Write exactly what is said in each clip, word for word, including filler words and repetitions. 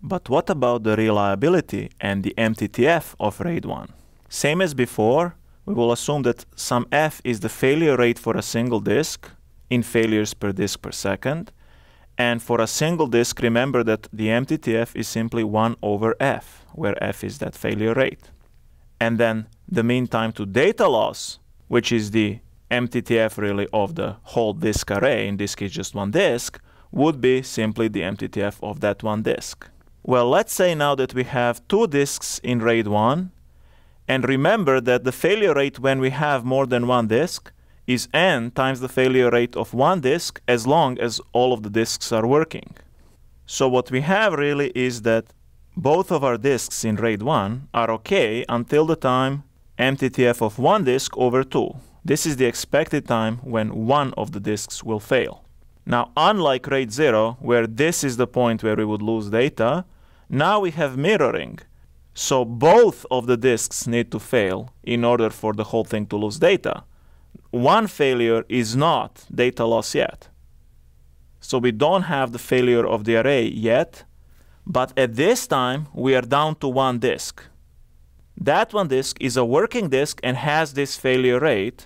But what about the reliability and the M T T F of RAID one? Same as before, we will assume that some F is the failure rate for a single disk in failures per disk per second. And for a single disk, remember that the M T T F is simply one over F, where F is that failure rate. And then the mean time to data loss, which is the M T T F really of the whole disk array, in this case just one disk, would be simply the M T T F of that one disk. Well, let's say now that we have two disks in RAID one, and remember that the failure rate when we have more than one disk is n times the failure rate of one disk as long as all of the disks are working. So what we have really is that both of our disks in RAID one are okay until the time M T T F of one disk over two. This is the expected time when one of the disks will fail. Now, unlike RAID zero, where this is the point where we would lose data, now we have mirroring. So both of the disks need to fail in order for the whole thing to lose data. One failure is not data loss yet. So we don't have the failure of the array yet, but at this time we are down to one disk. That one disk is a working disk and has this failure rate,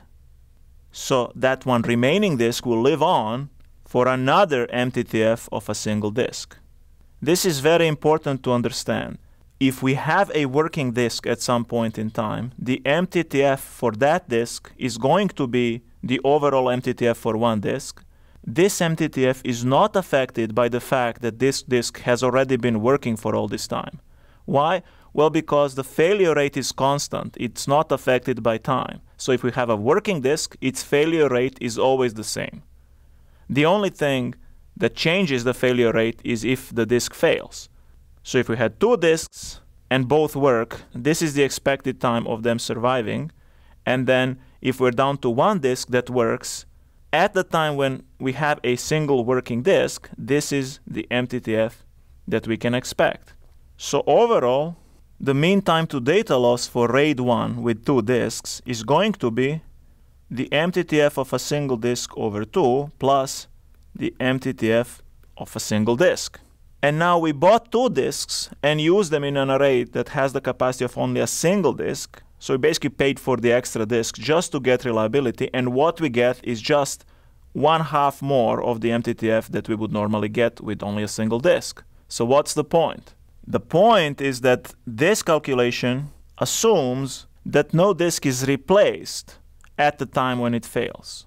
so that one remaining disk will live on for another M T T F of a single disk. This is very important to understand. If we have a working disk at some point in time, the M T T F for that disk is going to be the overall M T T F for one disk. This M T T F is not affected by the fact that this disk has already been working for all this time. Why? Well, because the failure rate is constant. It's not affected by time. So if we have a working disk, its failure rate is always the same. The only thing that changes the failure rate is if the disk fails. So if we had two disks and both work, this is the expected time of them surviving. And then if we're down to one disk that works, at the time when we have a single working disk, this is the M T T F that we can expect. So overall, the mean time to data loss for RAID one with two disks is going to be the M T T F of a single disk over two plus the M T T F of a single disk. And now we bought two disks and used them in an array that has the capacity of only a single disk. So we basically paid for the extra disk just to get reliability. And what we get is just one half more of the M T T F that we would normally get with only a single disk. So what's the point? The point is that this calculation assumes that no disk is replaced at the time when it fails.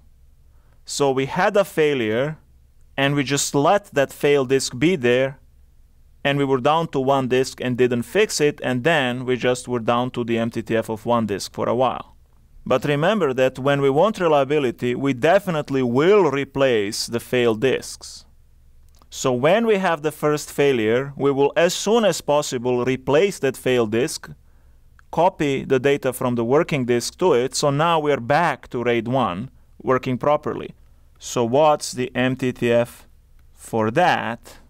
So we had a failure and we just let that failed disk be there, and we were down to one disk and didn't fix it, and then we just were down to the M T T F of one disk for a while. But remember that when we want reliability, we definitely will replace the failed disks. So when we have the first failure, we will as soon as possible replace that failed disk, copy the data from the working disk to it, so now we're back to RAID one working properly. So what's the M T T F for that?